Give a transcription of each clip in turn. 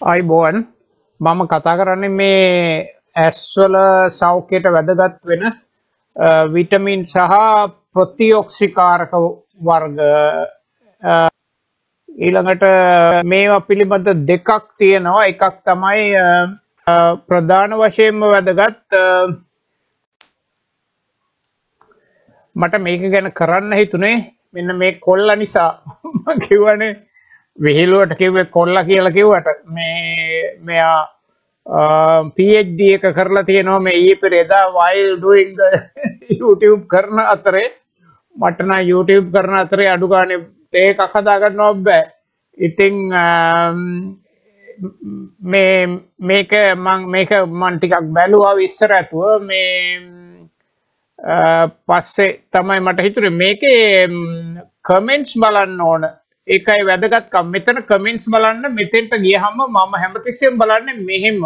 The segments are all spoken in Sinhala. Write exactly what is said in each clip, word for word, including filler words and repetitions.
අයිබෝන් මම කතා කරන්නේ මේ ඇස්වල සෞඛ්‍යයට වැදගත් වෙන විටමින් සහ ප්‍රතිඔක්සිකාරක වර්ග ඊළඟට මේවා පිළිබඳ දෙකක් තියෙනවා. එකක් තමයි ප්‍රධාන වශයෙන්ම වැදගත් මට මේක ගැන කරන්න හිතුනේ මෙන්න මේ කොල්ල නිසා මම කිව්වනේ විහිළුවට කිව්වේ කොල්ලා කියලා කිව්වට මේ මෙයා PhD එක කරලා තියෙනවා මේ ඊයේ පෙරේදා while doing the YouTube කරන අතරේ මට නම් YouTube කරන අතරේ අඩු ගානේ ඒකක් හදා ගන්නව බෑ. ඉතින් මේ මේක මම මේක මම ටිකක් බැලුවා ඉස්සර ඇතුව මේ පස්සේ තමයි මට හිතුනේ මේකේ කමෙන්ට්ස් බලන්න ඕන. ඒකයි වැදගත්කම. මෙතන කමෙන්ට්ස් බලන්න මෙතෙන්ට ගියහම මම හැමතිස්සෙම බලන්නේ මෙහෙම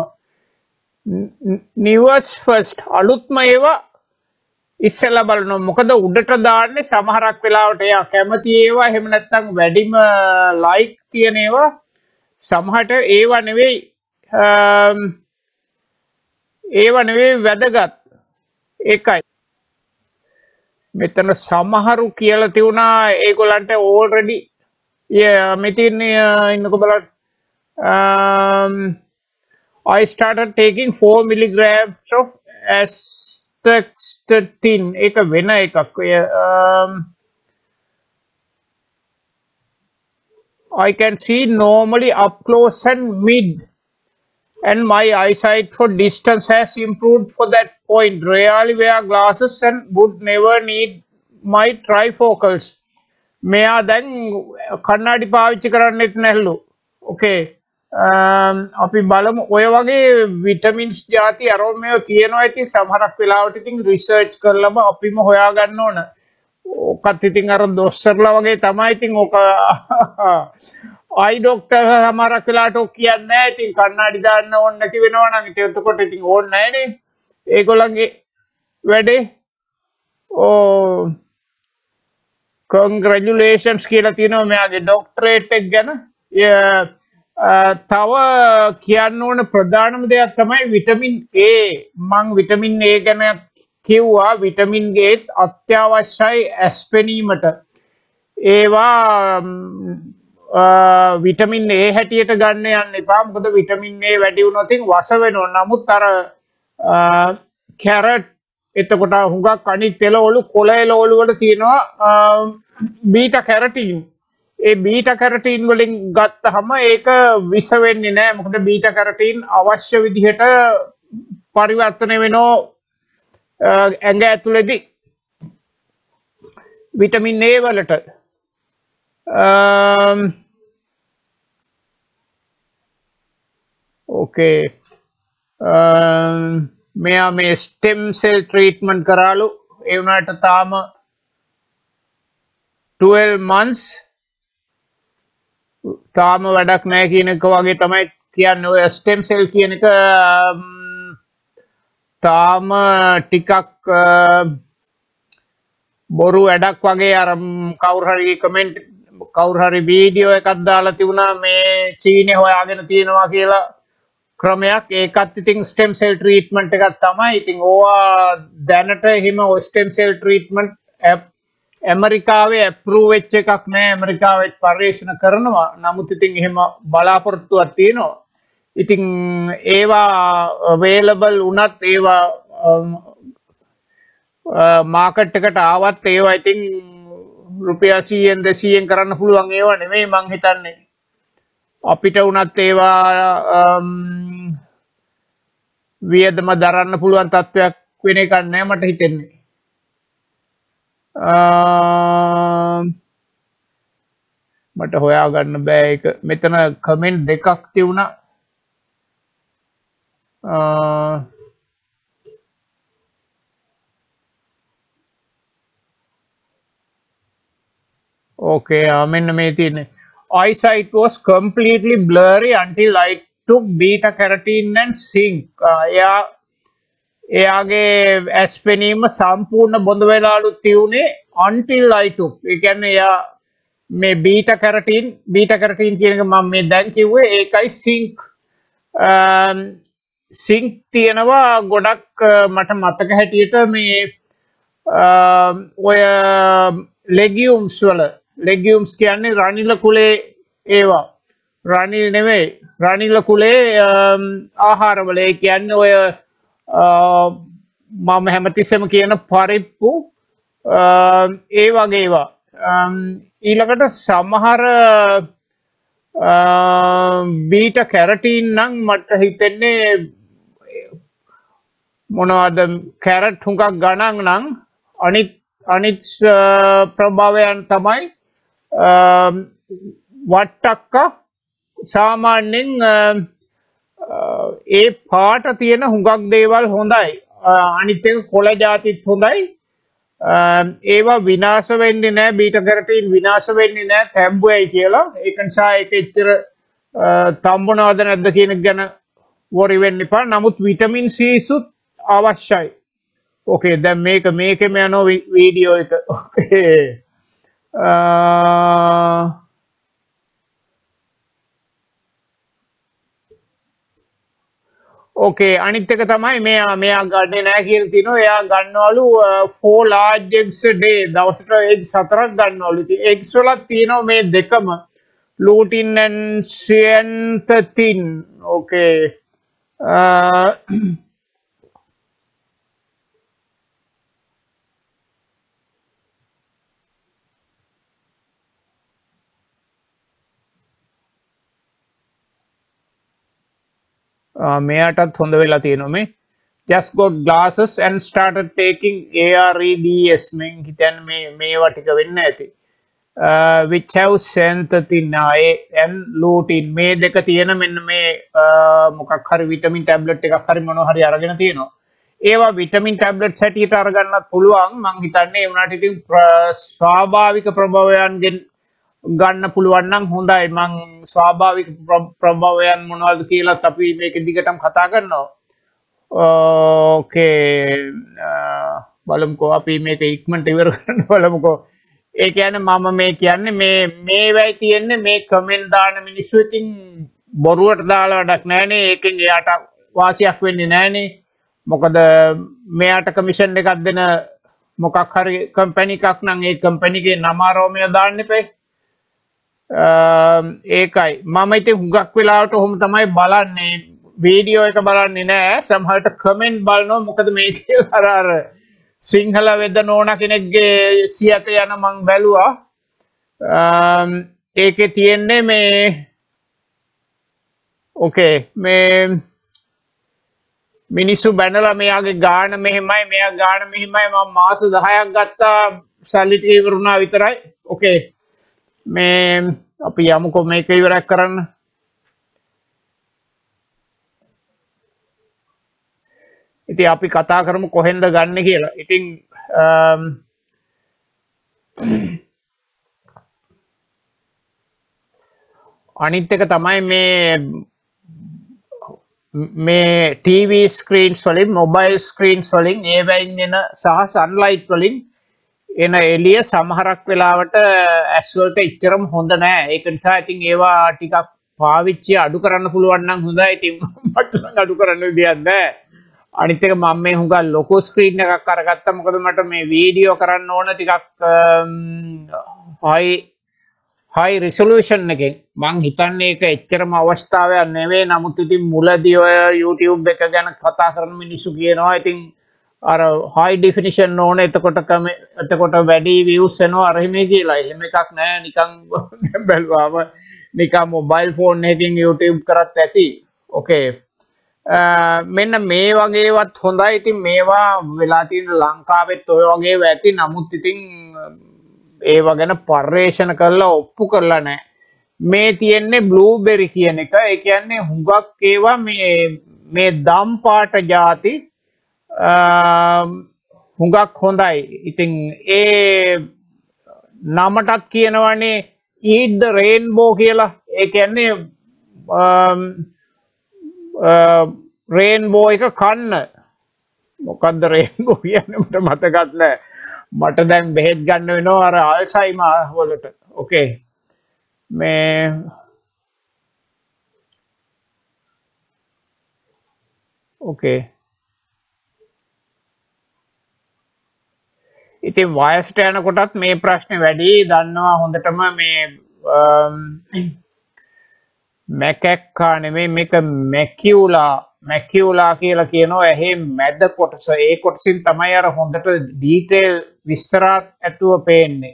නිවර්ස් ෆස්ට් අලුත්ම ඒවා ඉස්සෙල්ලා බලනවා. මොකද උඩට දාන්නේ සමහරක් වෙලාවට එයා කැමති ඒවා එහෙම නැත්නම් වැඩිම ලයික් තියෙන ඒවා සමහරට ඒවා නෙවෙයි ඒවා නෙවෙයි වැදගත්. ඒකයි මෙතන සමහරු කියලා තියුණා ඒගොල්ලන්ට already yeah metin uh, in the um I started taking four milligrams of zeaxanthin eka wena ekak um I can see normally up close and mid and my eyesight for distance has improved for that point. Rarely wear glasses and would never need my trifocals. මෙයා දැන් කණ්ණාඩි පාවිච්චි කරන්නෙත් නැල්ලු. ඕකේ අපි බලමු ඔය වගේ විටමින්ස් ಜಾති අරෝමේව තියෙනවා. ඉතින් සමහරක් වෙලාවට ඉතින් රිසර්ච් කරලම අපිම හොයා ගන්න ඕන. ඔකත් ඉතින් අර දොස්තරලා වගේ තමයි. ඉතින් ඔක අයි ડોක්ටර් සමහරක් වෙලාවට ඔක් කියන්නේ නැහැ. ඉතින් කණ්ණාඩි දාන්න ඕන නැති වෙනවා නම් ඉතින් එතකොට ඉතින් ඕනේ නැහැ නේ ඒගොල්ලන්ගේ වැඩේ. ඕ congratulations කියලා තියෙනවා මෙයාගේ ડોක්ටරේට් එක ගැන. තව කියන්න ඕන ප්‍රධානම දෙයක් තමයි විටමින් A. මම විටමින් A ගැන කිව්වා. විටමින් A අත්‍යවශ්‍යයි ඇස් පෙනීමට. ඒවා විටමින් A හැටියට ගන්න යන්න එපා. මොකද විටමින් A වැඩි වුණොත් වස වෙනවා. නමුත් අර කැරට් එතකොට හුඟක් අනිත් එළවලු කොළ එළවලු වල තියෙනවා බීටා කැරටින්. ඒ බීටා කැරටින් වලින් ගත්තහම ඒක විස වෙන්නේ නැහැ. මොකද බීටා කැරටින් අවශ්‍ය විදිහට පරිවර්තනය වෙනෝ ඇඟ ඇතුලේදී විටමින් A වලට. ඕකේ මෙයා මේ ස්ටෙම් සෙල් ට්‍රීට්මන්ට් කරාලු. ඒ වුණාට තාම twelve months තාම වැඩක් නැහැ කියන එක වගේ තමයි කියන්නේ. ඔය ස්ටෙම් සෙල් කියන එක තාම ටිකක් බොරු වැඩක් වගේ. අර කවුරු හරි කමෙන්ට් කවුරු හරි වීඩියෝ එකක් දාලා තිබුණා මේ චීනේ හොයාගෙන තියෙනවා කියලා ක්‍රමයක්. ඒකත් ඉතින් ස්ටෙම් සෙල් ට්‍රීට්මන්ට් එකක් තමයි. ඉතින් ඕවා දැනට එහෙම ස්ටෙම් සෙල් ට්‍රීට්මන්ට් ඇමරිකාවේ ඇප්‍රූව් වෙච්ච එකක් නෑ. ඇමරිකාවේ පරීක්ෂණ කරනවා. නමුත් ඉතින් එහෙම බලාපොරොත්තුවක් තියෙනවා. ඉතින් ඒවා අවේලබල් වුණත් ඒවා මාකට් එකට ආවත් ඒවා ඉතින් රුපියල් සීයෙන් දෙසීයෙන් කරන්න පුළුවන් ඒවා නෙමෙයි මං හිතන්නේ. අපිට උනත් ඒවා වියදම දරන්න පුළුවන් තත්වයක් වෙන එකක් නෑ මට හිතෙන්නේ. මට හොයා ගන්න බෑ ඒක. මෙතන කමෙන්ට් දෙකක් තියුණා. ඕකේ මෙන්න මේ තියෙන්නේ eyesight was completely blurry until I took beta carotene and zinc. එයා එයාගේ ඇස් පෙනීම සම්පූර්ණ බොඳ වෙලාලු තියුනේ until I took. ඒ කියන්නේ එයා මේ beta carotene beta carotene කියන එක මම මේ දැන් කිව්වේ ඒකයි zinc සිංක් තියෙනවා ගොඩක් මට මතක හැටියට මේ ඔය legumes වල legumes කියන්නේ රනිල කුලේ ඒවා රනිල් නෙවෙයි රනිල කුලේ ආහාරවල ඒ කියන්නේ ඔය මම හැමතිස්සෙම කියන පරිප්පු ඒ වගේ ඒවා ඊළඟට සමහර බීටා කැරටින් නම් මට හිතෙන්නේ මොනවද කැරට් හුඟක් ගණන් නම් අනිත් අනිත් ප්‍රභාවයන් තමයි වට්ටක්ක සාමාන්‍යයෙන් ඒ පාට තියෙන හුඟක් දේවල් හොඳයි අනිත් එක කොළ જાතිත් හොඳයි ඒවා විනාශ වෙන්නේ නැහැ බීටා කැරටින් විනාශ වෙන්නේ නැහැ තැඹුවයි කියලා ඒක නිසා ඒක එච්චර තම්බනවද නැද්ද කියන එක ගැන worry වෙන්න එපා නමුත් විටමින් C සුත් අවශ්‍යයි ඕකේ දැන් මේක මේකෙම යනවා වීඩියෝ එක ඕකේ ඕකේ අනිත් එක තමයි මෙයා මෙයා ගන්නේ නැහැ කියලා තිනවා එයා ගන්නවලු four large eggs a day දවසට eggs හතරක් ගන්නවලු ඉතින් eggs වල තියෙනවා මේ දෙකම lutein and zeaxanthin ඕකේ මෙයාටත් හොඳ වෙලා තියෙනවා මේ just got glasses and started taking AREDS මෙන් හිතන්නේ මේ මේවා ටික වෙන්න ඇති which have zeaxanthin and lutein මේ දෙක තියෙන මෙන්න මේ මොකක් හරි විටමින් ටැබ්ලට් එකක් හරි මොනවා හරි අරගෙන තියෙනවා ඒවා විටමින් ටැබ්ලට්ස් හැටියට අරගන්නත් පුළුවන් මං හිතන්නේ ඒ වුණාට ඉතින් ස්වාභාවික ප්‍රභවයන්ගෙන් ගන්න පුළුවන් නම් හොඳයි මං ස්වාභාවික ප්‍රභවයන් මොනවද කියලාත් අපි මේක දිගටම කතා කරනවා ඕකේ බලමුකෝ අපි මේක ඉක්මනට ඉවර කරන්න බලමුකෝ ඒ කියන්නේ මම මේ කියන්නේ මේ මේ වෙයි තියෙන්නේ මේ කමෙන්ට් දාන මිනිස්සු ඉතින් බොරුවට දාලා වැඩක් නැහනේ ඒකෙන් එයාට වාසියක් වෙන්නේ නැහනේ මොකද මෙයාට කමිෂන් එකක් දෙන මොකක් හරි කම්පැනි එකක් නම් ඒ කම්පැනි එකේ නම ආරෝමය දාන්න එපේ ඒකයි මම ඉතින් හුඟක් වෙලාවට ඔහොම තමයි බලන්නේ වීඩියෝ එක බලන්නේ නෑ සමහරට කමෙන්ට් බලනවා මොකද මේකේ අර අර සිංහල වෙද නෝනා කෙනෙක්ගේ සියත යන මං බැලුවා ඒකේ තියෙන්නේ මේ ඕකේ මේ මිනිස්සු බැනලා මෙයාගේ ගාණ මෙහෙමයි මෙයා ගාණ මෙහෙමයි මම මාස දහයක් ගත්තා සල්ලි ටික ඉවරුණා විතරයි ඕකේ මේ අපි යමුකෝ මේක ඉවරක් කරන්න ඉතින් අපි කතා කරමු කොහෙන්ද ගන්න කියලා ඉතින් අනිත් එක තමයි මේ මේ ටීවී ස්ක්‍රීන්ස් වලින් මොබයිල් ස්ක්‍රීන්ස් වලින් ඒවයින් එන සහ සන්ලයිට් වලින් එන එළිය සමහරක් වෙලාවට ඇස් වලට එච්චරම හොඳ නෑ ඒක නිසා ඉතින් ඒවා ටිකක් පාවිච්චි අඩු කරන්න පුළුවන් නම් හොඳයි ඉතින් මට නම් අඩු කරන්න විදියක් නෑ අනිත් එක මම මේ හුඟක් ලොකු ස්ක්‍රීන් එකක් අරගත්තා මොකද මට මේ වීඩියෝ කරන්න ඕන ටිකක් හයි හයි රිසොලූෂන් එකෙන් මං හිතන්නේ ඒක එච්චරම අවස්ථාවක් නෙවෙයි නමුත් ඉතින් මුලදී ඔය YouTube එක ගැන කතා කරන මිනිස්සු කියනවා ඉතින් අර high definition ඕනේ එතකොට එතකොට වැඩි views එනවා අර හිමේ කියලා එහෙම එකක් නෑ නිකන් බැලුවාම නිකන් mobile phone එකකින් YouTube කරත් ඇති okay මෙන්න මේ වගේවත් හොඳයි ඉතින් මේවා වෙලා තියෙන ලංකාවෙත් ඔය වගේ ඇති නමුත් ඉතින් ඒව ගැන පර්යේෂණ කරලා ඔප්පු කරලා නැහැ මේ තියෙන්නේ බ්ලූබෙරි කියන එක ඒ කියන්නේ හුඟක් ඒවා මේ මේ දම් පාට ಜಾති හුඟක් හොඳයි ඉතින් ඒ නමටත් කියනවනේ eat the rainbow කියලා ඒ කියන්නේ රේන්බෝ එක කන්න මොකද්ද රේන්බෝ කියන්නේ මට මතකත් නැහැ මට දැන් බෙහෙත් ගන්න වෙනවා අර අල්සයිමර් වලට ඕකේ මේ Okay. ඉතින් වයසට යනකොටත් මේ ප්‍රශ්නේ වැඩි දන්නවා හොඳටම මේ මැකැක්කා නෙමෙයි මේක මැකියුලා මැකියුලා කියලා කියනවා ඇහි මැද කොටස ඒ කොටසින් තමයි අර හොඳට ඩීටේල් විස්තරات ඇතුව පේන්නේ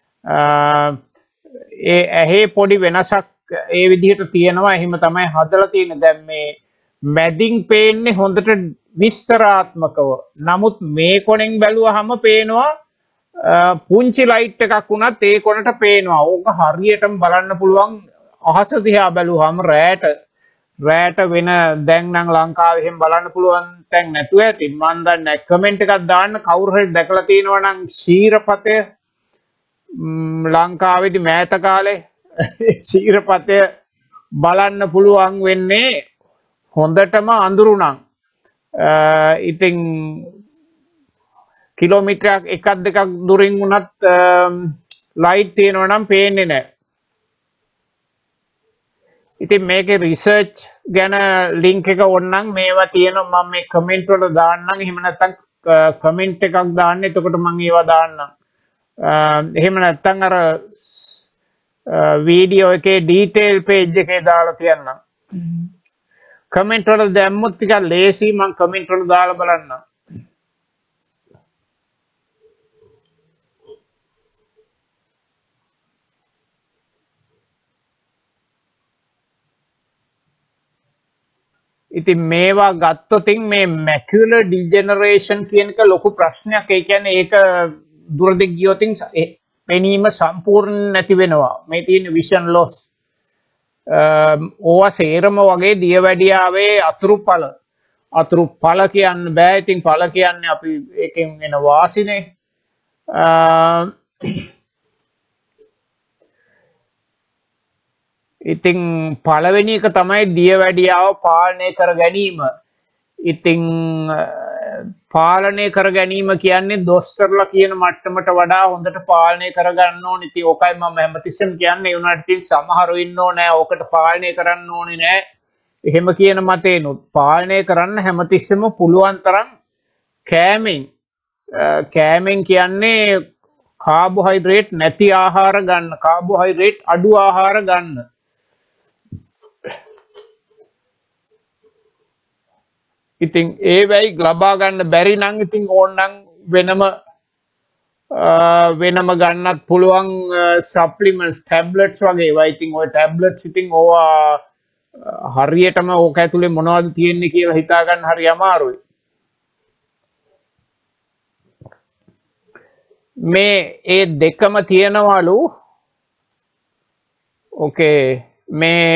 ඒ ඇහි පොඩි වෙනසක් ඒ විදිහට තියෙනවා එහෙම තමයි හදලා තියෙන්නේ දැන් මේ මැදින් පේන්නේ හොඳට විස්තරාත්මකව නමුත් මේ කොනෙන් බැලුවහම පේනවා පුංචි ලයිට් එකක් වුණත් ඒ කොනට පේනවා ඕක හරියටම බලන්න පුළුවන් අහස දිහා බැලුවහම රැට රැට වෙන දැන් නම් ලංකාවේ එහෙම බලන්න පුළුවන් තැන් නැතුව ඇති මම දන්නේ කමෙන්ට් එකක් දාන්න කවුරු හරි දැකලා තියෙනවා නම් ශීරපතය ලංකාවේදී මෑත කාලේ ශීරපතය බලන්න පුළුවන් වෙන්නේ හොඳටම අඳුරු නම් ඉතින් කිලෝමීටරයක් එකක් දෙකක් දුරින් වුණත් ලයිට් තියෙනවා නම් පේන්නේ නැහැ. ඉතින් මේකේ රිසර්ච් ගැන ලින්ක් එක ඕනනම් මේවා තියෙනවා මම මේ කමෙන්ට් වල දාන්නම් එහෙම නැත්නම් කමෙන්ට් එකක් දාන්න එතකොට මම ඒවා දාන්නම්. එහෙම නැත්නම් අර වීඩියෝ එකේ ඩීටේල් පේජ් එකේ දාලා තියන්නම්. කමෙන්ට් වල දැම්මොත් ටිකක් ලේසි මම කමෙන්ට් වල දාලා බලන්නම්. ඉතින් මේවා ගත්තොතින් මේ macular degeneration කියන එක ලොකු ප්‍රශ්නයක් ඒ කියන්නේ ඒක දුරදිග ගියොතින් පෙනීම සම්පූර්ණ නැති වෙනවා මේ තියෙන vision loss ඕවා සේරම වගේ දියවැඩියාවේ අතුරු ඵල අතුරු ඵල කියන්න බෑ ඉතින් ඵල කියන්නේ අපි ඒකෙන් එන වාසිනේ ඉතින් පළවෙනි එක තමයි දියවැඩියාව පාලනය කර ගැනීම. ඉතින් පාලනය කර ගැනීම කියන්නේ දොස්තරලා කියන මට්ටමට වඩා හොඳට පාලනය කරගන්න ඕනේ. ඉතින් ඕකයි මම හැමතිස්සෙම කියන්නේ. ඒ උනාට ඉතින් සමහරව ඉන්නෝ නෑ. ඕකට පාලනය කරන්න ඕනේ නෑ. එහෙම කියන මතේනොත් පාලනය කරන්න හැමතිස්සෙම පුළුවන් තරම් කෑමෙන් කෑමෙන් කියන්නේ කාබෝහයිඩ්‍රේට් නැති ආහාර ගන්න. කාබෝහයිඩ්‍රේට් අඩු ආහාර ගන්න. ඉතින් ඒ වෙයි ලබා ගන්න බැරි නම් ඉතින් ඕනනම් වෙනම වෙනම ගන්නත් පුළුවන් සප්ලිමන්ට්ස් ටැබ්ලට්ස් වගේ ඒවා ඉතින් ඔය ටැබ්ලට්ස් ඉතින් ඕවා හරියටම ඕක ඇතුලේ මොනවද තියෙන්නේ කියලා හිතා ගන්න හරි අමාරුයි මේ ඒ දෙකම තියෙනවලු ඕකේ මේ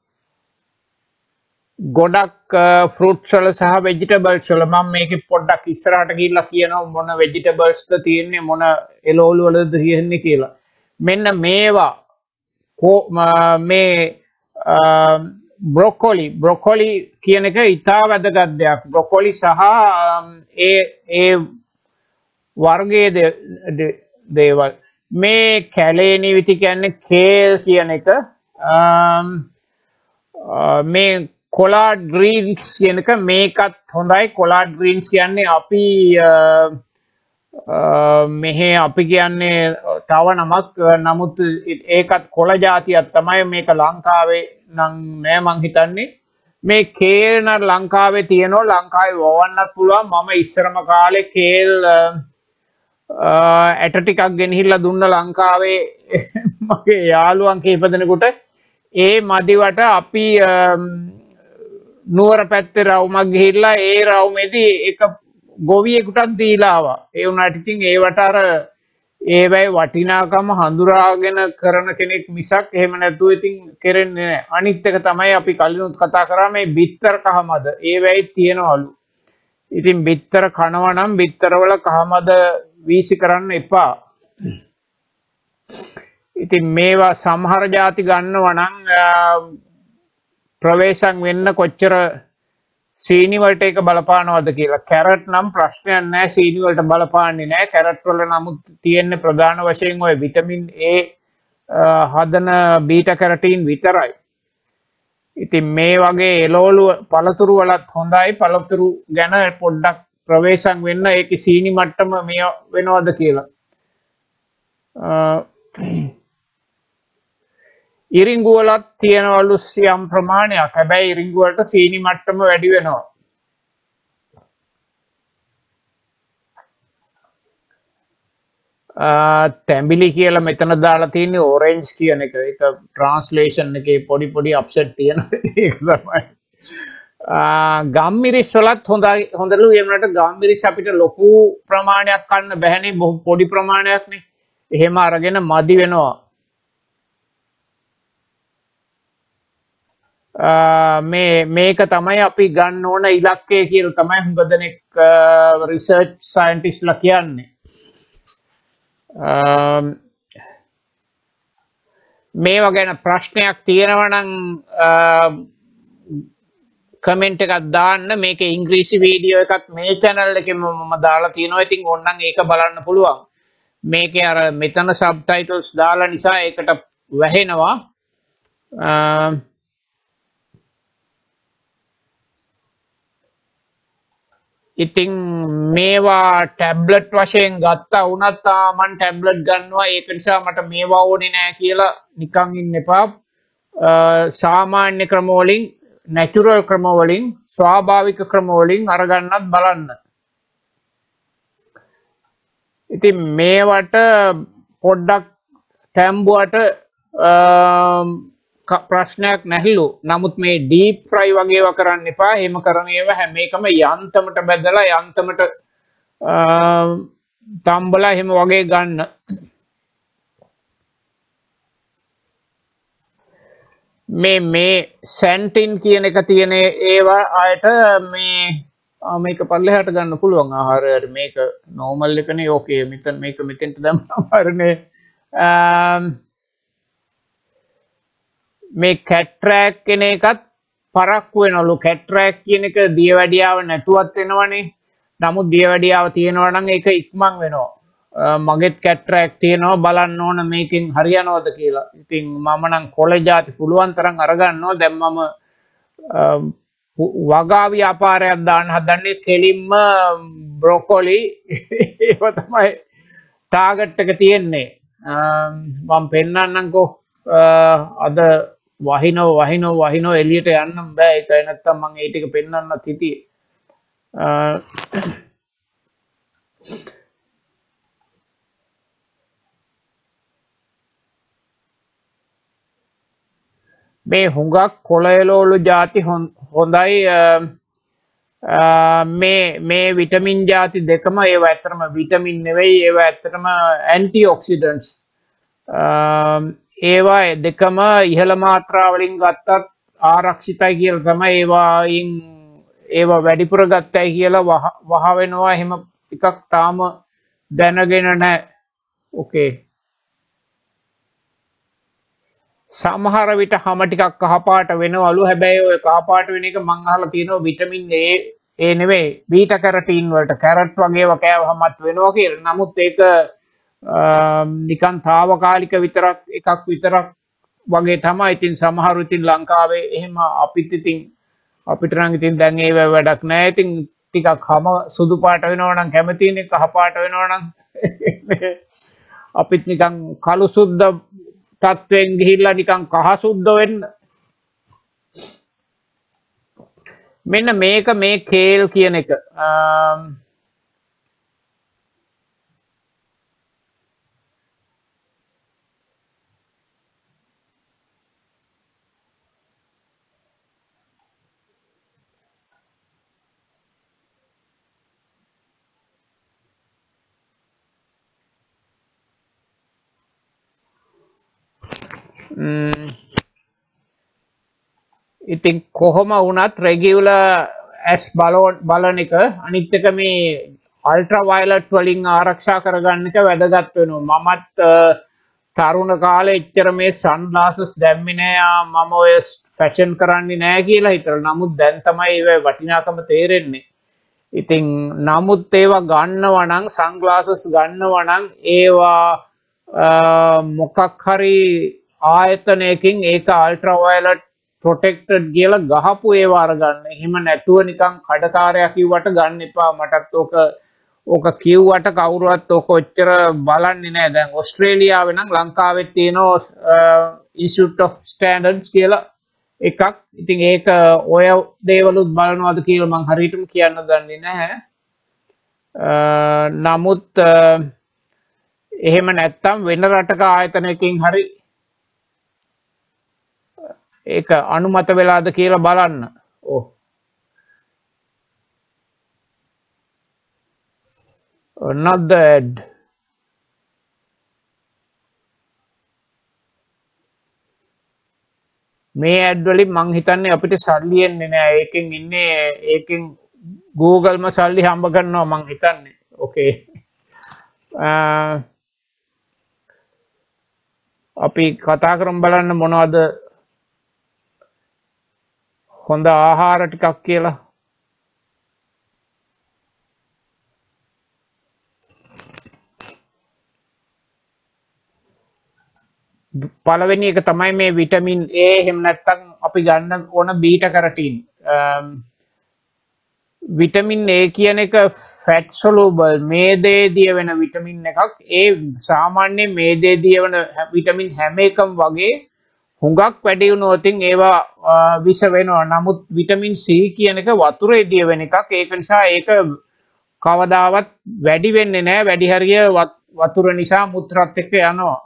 ගොඩක් ෆෘට්ස් වල සහ වෙජිටබල්ස් වල මම මේකේ පොඩ්ඩක් ඉස්සරහට ගිහිල්ලා කියනවා මොන වෙජිටබල්ස්ද තියෙන්නේ මොන එළවලු වලද තියෙන්නේ කියලා. මෙන්න මේවා මේ බ්‍රොකොලි බ්‍රොකොලි කියන එක ඉතා වැදගත් දෙයක්. බ්‍රොකොලි සහ ඒ ඒ වර්ගයේ දේවල් මේ කැලේ නිවිති කියන්නේ කේල් කියන එක මේ කොලාඩ් ග්‍රීන්ස් කියන එක මේකත් හොඳයි කොලාඩ් ග්‍රීන්ස් කියන්නේ අපි මෙහෙ අපි කියන්නේ තව නමක් නමුත් ඒකත් කොළ జాතියක් තමයි මේක ලංකාවේ නම් නෑ මං හිතන්නේ මේ කේල් න ලංකාවේ තියෙනවා ලංකාවේ වවන්නත් පුළුවන් මම ඉස්සරම කාලේ කේල් ඇට ටිකක් ගෙනහිල්ලා දුන්න ලංකාවේ මගේ යාළුවන් කීප දෙනෙකුට ඒ මදිවට අපි නුවර පැත්තේ රවුමක් ගිහිල්ලා ඒ රවුමේදී එක ගොවියෙකුටත් දීලා ආවා. ඒ වුණාට ඉතින් ඒවට අර ඒවැයි වටිනාකම හඳුනාගෙන කරන කෙනෙක් මිසක් එහෙම නැතුව ඉතින් කෙරෙන්නේ නැහැ. අනිත් එක තමයි අපි කලිනුත් කතා කරා මේ බිත්තර කහමද. ඒවැයි තියනවලු. ඉතින් බිත්තර කනවා නම් බිත්තරවල කහමද වීසි කරන්න එපා. ඉතින් මේවා සමහර ಜಾති ගන්නවා නම් ප්‍රවේශම් වෙන්න කොච්චර සීනි වලට ඒක බලපානවද කියලා. කැරට් නම් ප්‍රශ්නයක් නැහැ සීනි වලට බලපාන්නේ නැහැ. කැරට් වල නමුත් තියෙන්නේ ප්‍රධාන වශයෙන් ඔය විටමින් A හදන බීටා කැරටින් විතරයි. ඉතින් මේ වගේ එළවලු පළතුරු වලත් හොඳයි පළතුරු ගැන පොඩ්ඩක් ප්‍රවේශම් වෙන්න ඒකේ සීනි මට්ටම මේ වෙනවද කියලා. ඉරිඟු වලත් තියෙනවලු යම් ප්‍රමාණයක්. හැබැයි ඉරිඟු වලට සීනි මට්ටම වැඩි වෙනවා. තැඹිලි කියලා මෙතන දාලා තියෙන්නේ ඔරෙන්ජ් කියන එක. ඒක ට්‍රාන්ස්ලේෂන් එකේ පොඩි පොඩි අප්සෙට් තියෙන ඒක තමයි. ගම්මිරිස් වලත් හොඳයි හොඳලු ඒ වුණාට ගම්මිරිස් අපිට ලොකු ප්‍රමාණයක් ගන්න බැහැනේ බොහොම පොඩි ප්‍රමාණයක්නේ. එහෙම අරගෙන මදි වෙනවා. මේ මේක තමයි අපි ගන්න ඕන ඉලක්කය කියලා තමයි හුඟ දෙනෙක් රිසර්ච් සයන්ටිස්ට්ලා කියන්නේ. මේවා ගැන ප්‍රශ්නයක් තියෙනවා නම් කමෙන්ට් එකක් දාන්න. මේකේ ඉංග්‍රීසි වීඩියෝ එකක් මේ channel එකෙම මම දාලා තියෙනවා. ඉතින් ඕනනම් ඒක බලන්න පුළුවන්. මේකේ අර මෙතන සබ්ටයිටල්ස් දාලා නිසා ඒකට වැහෙනවා. ඉතින් මේවා ටැබ්ලට් වශයෙන් ගත්තා වුණත් මම ටැබ්ලට් ගන්නවා. ඒක නිසා මට මේවා ඕනේ නෑ කියලා නිකන් ඉන්න එපා. සාමාන්‍ය ක්‍රම වලින් නැචරල් ක්‍රම වලින් ස්වාභාවික ක්‍රම වලින් අරගන්නත් බලන්න. ඉතින් මේවට පොඩ්ඩක් තැම්බුවට ප්‍රශ්නයක් නැහිලු. නමුත් මේ ඩීප් ෆ්‍රයි වගේ ඒවා කරන්න එපා. එහෙම කරන ඒවා හැම එකම යන්තමට බෙදලා යන්තමට තම්බලා එහෙම වගේ ගන්න. මේ මේ සැන්ටින් කියන එක තියෙන ඒවා ආයත මේ මේක පල්ලෙහාට ගන්න පුළුවන් ආහාරයට. මේක නෝමල් එකනේ. ඕකේ මෙතන මේක මෙතෙන්ට දැම්මම හරිනේ. මේ කැට්‍රැක් කියන එකත් පරක්කු වෙනවලු. කැට්‍රැක් කියන එක දියවැඩියාව නැතුවත් වෙනවනේ. නමුත් දියවැඩියාව තියෙනවා නම් ඒක ඉක්මන් වෙනවා. මගෙත් කැට්‍රැක් තියෙනවා. බලන්න ඕන මේකෙන් හරියනවද කියලා. ඉතින් මම නම් කොළ જાති පුළුවන් තරම් අරගන්නවා. දැන් මම වගා ව්‍යාපාරයක් දාන්න හදන්නේ. කෙලින්ම බ්‍රොකොලි ඒව තමයි ටාගට් එක තියෙන්නේ. මම පෙන්නන්නම්කෝ අද වහිනෝ වහිනෝ වහිනෝ එළියට යන්නම් බෑ. ඒකයි නැත්තම් මම ඒ ටික පෙන්වන්නත් හිටියේ. මේ හුඟක් කොළ එළවලු ಜಾති හොඳයි. මේ මේ විටමින් ಜಾති දෙකම ඒවා ඇත්තටම විටමින් නෙවෙයි. ඒවා ඇත්තටම antioxidants. ඒවා දෙකම ඉහළ මාත්‍රා වලින් ගත්තත් ආරක්ෂිතයි කියලා තමයි ඒවායින් ඒවා වැඩිපුර ගත්තයි කියලා වහ වෙනවා. එහෙම එකක් තාම දැනගෙන නැහැ. ඕකේ. සමහර විට හැම ටිකක් කහපාට වෙනවලු. හැබැයි ඔය කහපාට වෙන එක මං අහලා තියෙනවා විටමින් A ඒ නෙවෙයි බීටා කැරටින් වලට කැරට් වගේ ඒවා කෑවහමත් වෙනවා කියලා. නමුත් ඒක නිකන් తాවකාලික විතරක් එකක් විතරක් වගේ තමයි. ඉතින් සමහරු ඉතින් ලංකාවේ එහෙම අපිත් ඉතින් අපිට නම් ඉතින් දැන් ඒව වැඩක් නැහැ. ඉතින් ටිකක් හැම සුදු පාට වෙනවා නම් කැමතිනේ. කහ පාට වෙනවා නම් අපිත් නිකන් කළු සුද්ද තත්වෙන් ගිහිල්ලා නිකන් කහ සුද්ද වෙන්න. මෙන්න මේක මේ කේල් කියන එක. ඉතින් කොහොම වුණත් රෙගියුලර් ඇස් බලන එක අනිත් එක මේ අල්ට්‍රා වයලට් වලින් ආරක්ෂා කරගන්න එක වැදගත් වෙනවා. මමත් තරුණ කාලේ එච්චර මේ සන්ග්ලාසස් දැම්මේ නෑ. මම ඔය ෆැෂන් කරන්නේ නෑ කියලා හිතලා. නමුත් දැන් තමයි ඒවේ වටිනාකම තේරෙන්නේ. ඉතින් නමුත් ඒවා ගන්නවා නම් සන්ග්ලාසස් ගන්නවා නම් ඒවා මොකක් හරි ආයතනයකින් ඒක අල්ට්‍රා වයලට් protected කියලා ගහපු ඒවා අරගන්න. එහෙම නැතුව නිකන් කඩකාරයා කිව්වට ගන්න එපා. මටත් ඕක ඕක කිව්වට කවුරුවත් ඕක ඔච්චර බලන්නේ නැහැ. දැන් ඕස්ට්‍රේලියාවේ නම් ලංකාවෙත් තියෙනවා Institute of Standards කියලා එකක්. ඉතින් ඒක ඔය දේවලුත් බලනවාද කියලා මම හරියටම කියන්න දන්නේ නැහැ. නමුත් එහෙම නැත්තම් වෙන රටක ආයතනයකින් හරි ඒක අනුමත වෙලාද කියලා බලන්න. ඔව්. another ad. මේ ad වලින් මං හිතන්නේ අපිට සල්ලි එන්නේ නෑ. ඒකෙන් ඉන්නේ ඒකෙන් Google ම සල්ලි හම්බ කරනවා මං හිතන්නේ. ඕකේ. අපි කතා කරමු බලන්න මොනවද හොඳ ආහාර ටිකක් කියලා. පළවෙනි එක තමයි මේ විටමින් A. එහෙම නැත්නම් අපි ගන්න ඕන බීටා කැරටින්. විටමින් A කියන එක fat soluble මේදේදී වෙන විටමින් එකක්. ඒ සාමාන්‍ය මේදේදී වෙන විටමින් හැම එකම වගේ හුඟක් වැඩි වුණොත් ඒවා විෂ වෙනවා. නමුත් විටමින් C කියන එක වතුරේදී වෙන එකක්. ඒක නිසා ඒක කවදාවත් වැඩි වෙන්නේ නැහැ. වැඩි හරිය වතුර නිසා මුත්‍රාත් එක්ක යනවා.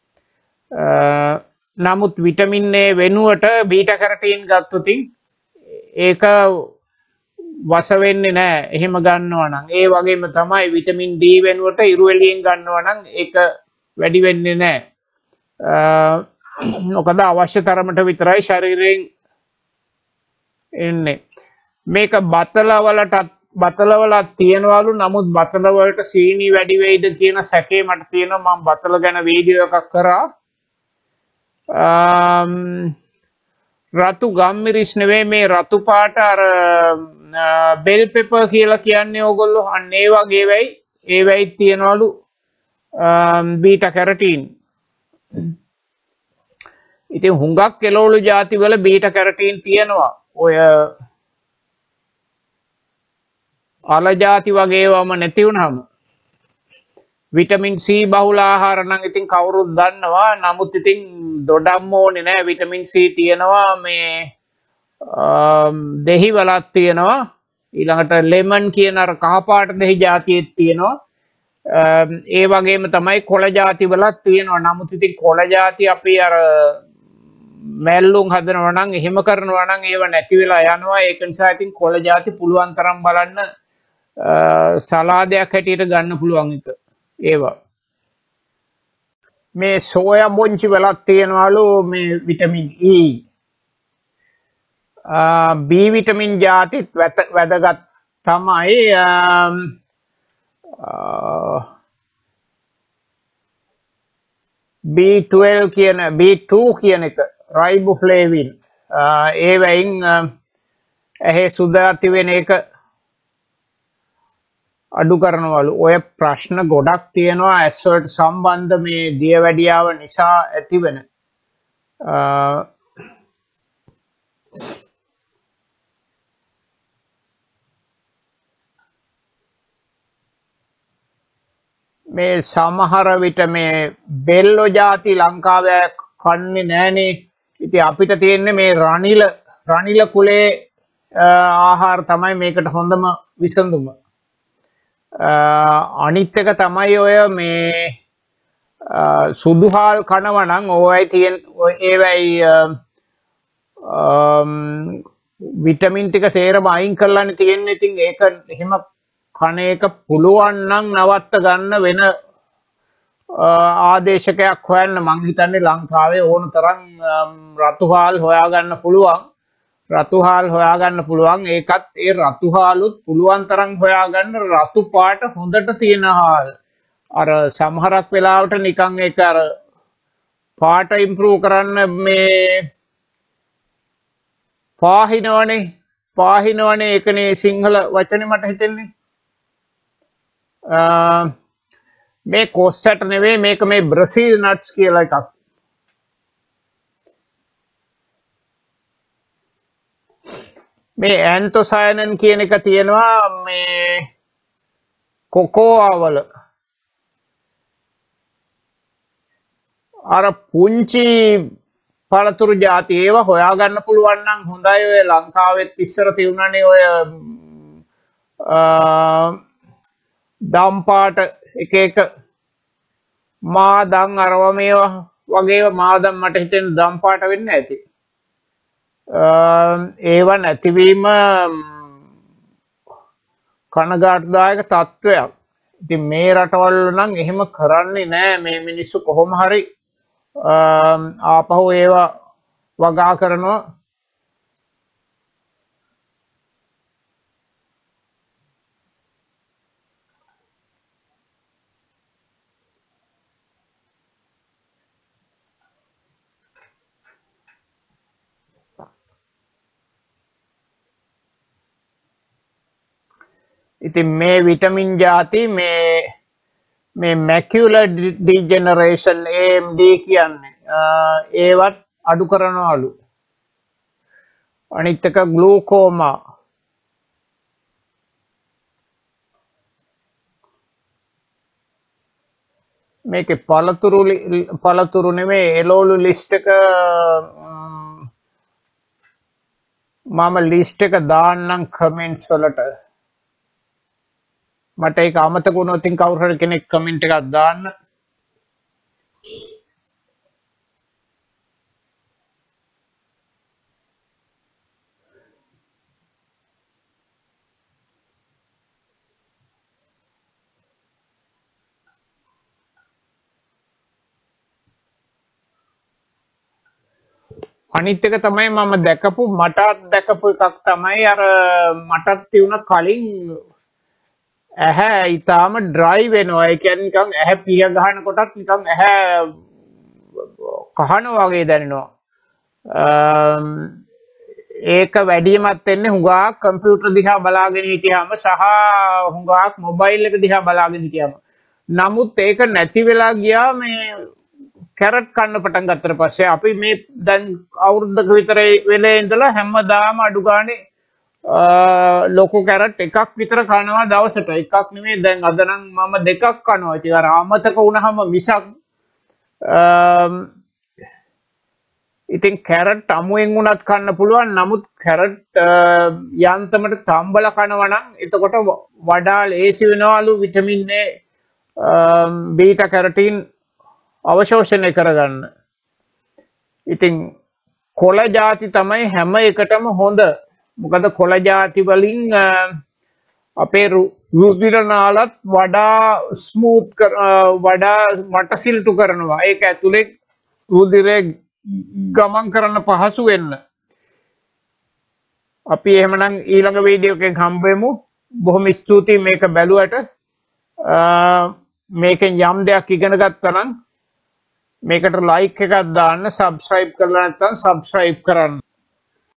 නමුත් විටමින් A වෙනුවට බීටා කැරටින් ගත්තොත් ඒක වස වෙන්නේ නැහැ. එහෙම ගන්නවා නම් ඒ වගේම තමයි විටමින් D වෙනුවට ඉරු එළියෙන් ගන්නවා නම් ඒක වැඩි වෙන්නේ නැහැ. මොකද අවශ්‍ය තරමට විතරයි ශරීරයෙන් එන්නේ. මේක බතල වලටත් බතල වලත් තියනවලු. නමුත් බතල වලට සීනි වැඩි වෙයිද කියන සැකේ මට තියෙනවා. මම බතල ගැන වීඩියෝ එකක් කරා. රතු ගම්මිරිස් නෙවෙයි මේ රතු පාට අර බෙල් පෙපර් කියලා කියන්නේ ඕගොල්ලෝ අන්න ඒ වගේ වෙයි. ඒ වෙයි තියනවලු බීටා කැරටින්. ඉතින් හුඟක් කෙලවලු ಜಾති වල බීටා කැරටින් තියෙනවා. ඔය අල ಜಾති වගේ ඒවාම නැති වුනහම විටමින් C බහුල ආහාර නම් ඉතින් කවුරුත් දන්නවා. නමුත් ඉතින් දොඩම් ඕනේ නැහැ. විටමින් C තියෙනවා මේ දෙහි වලක් තියෙනවා. ඊළඟට ලෙමන් කියන අර කහපාට දෙහි ಜಾතියෙත් තියෙනවා. ඒ වගේම තමයි කොළ ಜಾති වලත් තියෙනවා. නමුත් ඉතින් කොළ ಜಾති අපි අර මැල්ලුම් හදනවා නම් එහෙම කරනවා නම් ඒව නැති වෙලා යනවා. ඒක නිසා ඉතින් කොළ ಜಾති පුළුවන් තරම් බලන්න සලාදයක් හැටියට ගන්න පුළුවන් එක. ඒවා මේ සෝයා බොංචි වලක් තියෙනවලු මේ විටමින් E. B විටමින් ಜಾතිත් වැදගත් තමයි. B twelve කියන B two කියන එක රයිබෝෆ්ලේවින් ඒ වයින් ඇහි සුදාති වෙන එක අඩු කරනවලු. ඔය ප්‍රශ්න ගොඩක් තියෙනවා ඇස් වලට සම්බන්ධ මේ දියවැඩියාව නිසා ඇතිවෙන. මේ සමහර විට මේ බෙල්ලෝ ಜಾති ලංකාවේ කන්නේ නැහනේ. ඉතින් අපිට තියෙන්නේ මේ රනිල රනිල කුලේ ආහාර තමයි මේකට හොඳම විසඳුම. අනිත් එක තමයි ඔය මේ සුදුහාල් කනවා නම් ඕවයි තියෙන ඒවයි විටමින් ටික සේරම අයින් කරලානේ තියෙන්නේ. ඉතින් ඒක එහෙම කණ එක පුළුවන් නම් නවත්ත ගන්න වෙන ආදේශකයක් හොයන්න. මං හිතන්නේ ලංකාවේ ඕන තරම් රතුහාල් හොයාගන්න පුළුවන්. රතුහාල් හොයාගන්න පුළුවන්. ඒකත් ඒ රතුහාලුත් පුළුවන් තරම් හොයාගන්න රතු පාට හොඳට තියෙන හාල්. අර සමහරක් වෙලාවට නිකන් ඒක අර පාට ඉම්ප්‍රූව් කරන්න මේ පාහිනවනේ පාහිනවනේ ඒකනේ සිංහල වචනේ මට හිතෙන්නේ. මේ කොස්සට නෙවෙයි මේක මේ බ්‍රසීල් නට්ස් කියලා එකක්. මේ ඇන්තොසයනින් කියන එක තියෙනවා මේ කොකෝआ වල. අර පුංචි පළතුරු ಜಾති ඒවා හොයාගන්න පුළුවන් නම් හොඳයි. ඔය ලංකාවෙත් ඉස්සර තියුණානේ ඔය දම්පාට එක එක මාදම් අරවා මේවා වගේ මාදම් මට හිතෙන දම්පාට වෙන්න ඇති. ඒව නැතිවීම කනගාටුදායක තත්ත්වයක්. ඉතින් මේ රටවල් නම් එහෙම කරන්නේ නැහැ. මේ මිනිස්සු කොහොම හරි ආපහු ඒවා වගා කරනවා. ඉතින් මේ විටමින් ಜಾති මේ මේ macula degeneration A M D කියන්නේ ඒවත් අඩු කරනවලු. අනිත් එක glaucoma මේකේ පළතුරු පළතුරු නෙමෙයි එළවලු ලිස්ට් එක මම ලිස්ට් එක දාන්නම් කමෙන්ට්ස් වලට. මට ඒක අමතක වුණොත් ඉතින් කවුරු හරි කෙනෙක් කමෙන්ට් එකක් දාන්න. අනිත් එක තමයි මම දැකපු මටත් දැකපු එකක් තමයි අර මටත් තියුණ කලින් ඇහැ ඊටාම ඩ්‍රයි වෙනවා. ඒ කියන්නේ නිකන් ඇහැ පිය ගහන කොටත් නිකන් ඇහැ කහනවා වගේ දැනෙනවා. ඒක වැඩිමත් වෙන්නේ හුඟක් කම්පියුටර් දිහා බලාගෙන හිටියාම සහ හුඟක් මොබයිල් එක දිහා බලාගෙන හිටියාම. නමුත් ඒක නැති වෙලා ගියා මේ කැරට් කන්න පටන් ගත්තට පස්සේ. අපි මේ දැන් අවුරුද්දක විතර වෙලේ ඉඳලා හැමදාම අඩු ගානේ ලොකු කැරට් එකක් විතර කනවා දවසට. එකක් නෙමෙයි දැන් අද නම් මම දෙකක් කනවා. ඉතින් අර අමතක වුණාම මිසක් ඉතින් කැරට් අමුයෙන් වුණත් කන්න පුළුවන්. නමුත් කැරට් යන්තමට තම්බලා කනවා නම් එතකොට වඩා ලේසි වෙනවලු විටමින් A බීටා කැරටින් අවශෝෂණය කරගන්න. ඉතින් කොළ ಜಾති තමයි හැම එකටම හොඳ. මොකද කොළ ಜಾති වලින් අපේ රුධිර නාලත් වඩා ස්මූත් වඩා මටසිල්ටු කරනවා. ඒක ඇතුලේ රුධිරේ ගමන් කරන්න පහසු වෙන්න. අපි එහෙමනම් ඊළඟ වීඩියෝ එකෙන් හම්බ වෙමු. බොහොම ස්තුතියි මේක බැලුවට. මේකෙන් යම් දෙයක් ඉගෙන ගත්තා නම් මේකට ලයික් එකක් දාන්න, සබ්ස්ක්‍රයිබ් කරලා නැත්නම් සබ්ස්ක්‍රයිබ් කරන්න.